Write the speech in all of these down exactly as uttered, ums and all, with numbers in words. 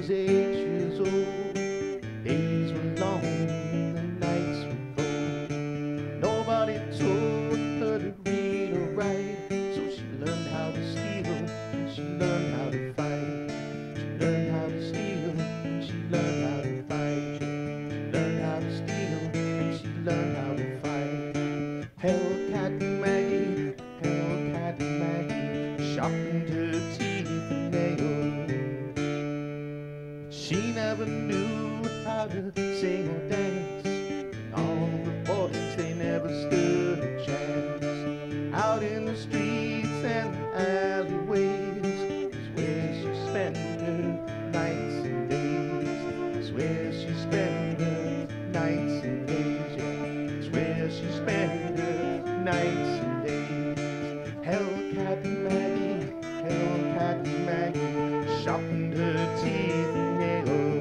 was eight years old. Days were long, the nights were cold. Nobody told her to read or write, so she learned how to steal, and she learned how to fight. She learned how to steal, and she learned how to fight. She learned how to steal, and she learned how to fight. Hellcat Maggie, Hellcat Maggie, sharpened her teeth and nails. She never knew how to sing or dance. All the boys, they never stood a chance. Out in the streets and alleyways is where she spent her nights and days. It's where she spent her nights and days. Yeah, it's where she spent her nights and days. Hellcat Maggie, Hellcat Maggie, sharpened her teeth and nails.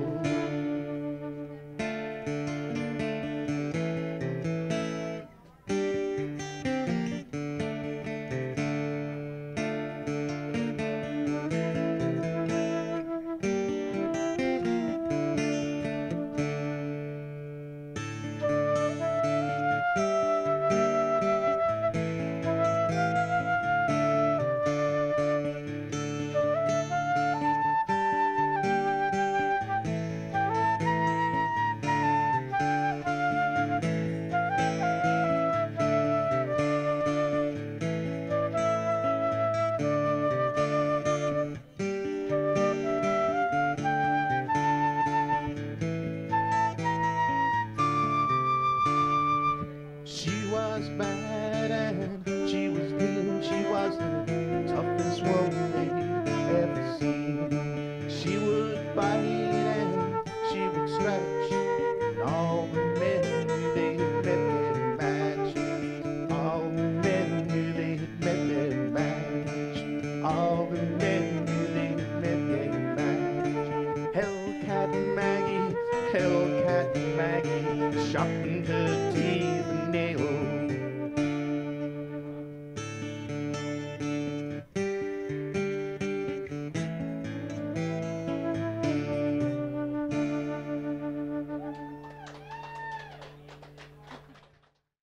She was bad and she was mean. She was the toughest woman they'd ever seen. She would bite and she would scratch, and all the men knew they had met their match. All the men knew they had met their match. All the men knew they had met their match. Hellcat Maggie, Hellcat Maggie, sharpened her